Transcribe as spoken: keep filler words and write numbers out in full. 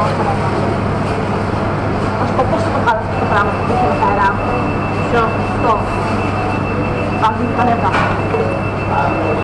Ο σκοπός θα το κάνω αυτό το πράγμα που ήθελα τα αερά μου. Σε αυτό. Πάμε, πανεύτα.